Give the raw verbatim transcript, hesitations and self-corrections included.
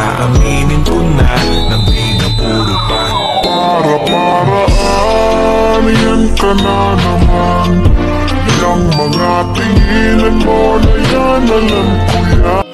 Aaminin ko na nang di na puro pa. Para-paraan, yan ka na naman. Yung mga tinginan mo na yan, alam ko yan.